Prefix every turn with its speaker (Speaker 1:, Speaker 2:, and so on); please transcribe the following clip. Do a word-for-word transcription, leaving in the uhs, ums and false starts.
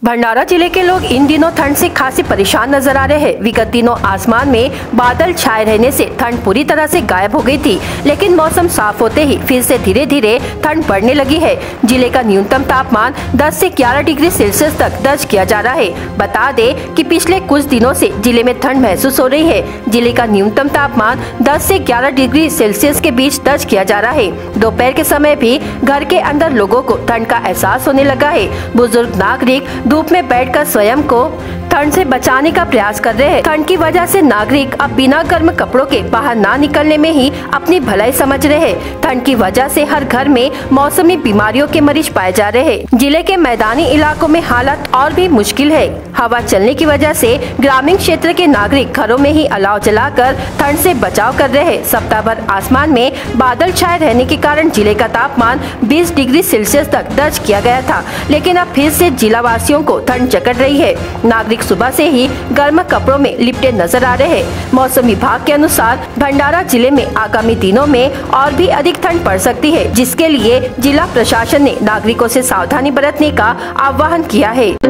Speaker 1: भंडारा जिले के लोग इन दिनों ठंड से खासी परेशान नजर आ रहे हैं। विगत दिनों आसमान में बादल छाए रहने से ठंड पूरी तरह से गायब हो गई थी, लेकिन मौसम साफ होते ही फिर से धीरे धीरे ठंड बढ़ने लगी है। जिले का न्यूनतम तापमान दस से ग्यारह डिग्री सेल्सियस तक दर्ज किया जा रहा है। बता दें कि पिछले कुछ दिनों से जिले में ठंड महसूस हो रही है। जिले का न्यूनतम तापमान दस से ग्यारह डिग्री सेल्सियस के बीच दर्ज किया जा रहा है। दोपहर के समय भी घर के अंदर लोगों को ठंड का एहसास होने लगा है। बुजुर्ग नागरिक धूप में बैठकर स्वयं को ठंड से बचाने का प्रयास कर रहे हैं। ठंड की वजह से नागरिक अब बिना गर्म कपड़ों के बाहर ना निकलने में ही अपनी भलाई समझ रहे हैं। ठंड की वजह से हर घर में मौसमी बीमारियों के मरीज पाए जा रहे हैं। जिले के मैदानी इलाकों में हालत और भी मुश्किल है। हवा चलने की वजह से ग्रामीण क्षेत्र के नागरिक घरों में ही अलाव जलाकर ठंड से बचाव कर रहे हैं। सप्ताह भर आसमान में बादल छाए रहने के कारण जिले का तापमान बीस डिग्री सेल्सियस तक दर्ज किया गया था, लेकिन अब फिर से जिला वासियों को ठंड जकड़ रही है। नागरिक सुबह से ही गर्म कपड़ों में लिपटे नजर आ रहे हैं। मौसम विभाग के अनुसार भंडारा जिले में आगामी दिनों में और भी अधिक ठंड पड़ सकती है, जिसके लिए जिला प्रशासन ने नागरिकों से सावधानी बरतने का आह्वान किया है।